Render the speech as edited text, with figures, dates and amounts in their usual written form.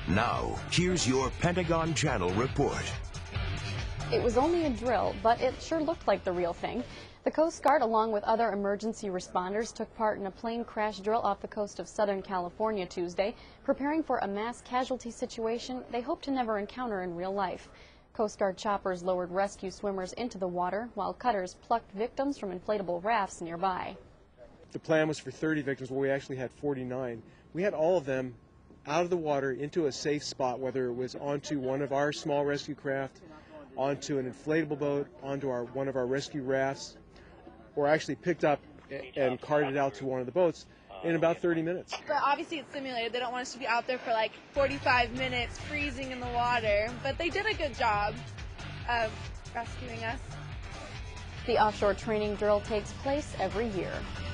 Now, here's your Pentagon Channel report. It was only a drill, but it sure looked like the real thing. The Coast Guard, along with other emergency responders, took part in a plane crash drill off the coast of Southern California Tuesday, preparing for a mass casualty situation they hope to never encounter in real life. Coast Guard choppers lowered rescue swimmers into the water, while cutters plucked victims from inflatable rafts nearby. The plan was for 30 victims, but we actually had 49. We had all of them out of the water into a safe spot, whether it was onto one of our small rescue craft, onto an inflatable boat, onto one of our rescue rafts, or actually picked up and carted out to one of the boats in about 30 minutes. But obviously it's simulated. They don't want us to be out there for like 45 minutes freezing in the water, but they did a good job of rescuing us. The offshore training drill takes place every year.